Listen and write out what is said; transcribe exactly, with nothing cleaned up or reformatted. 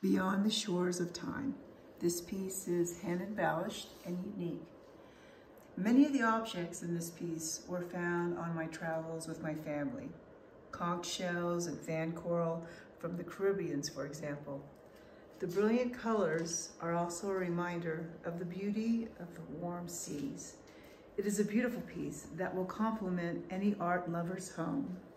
Beyond the Shores of Time. This piece is hand embellished and unique. Many of the objects in this piece were found on my travels with my family. Conch shells and fan coral from the Caribbean, for example. The brilliant colors are also a reminder of the beauty of the warm seas. It is a beautiful piece that will complement any art lover's home.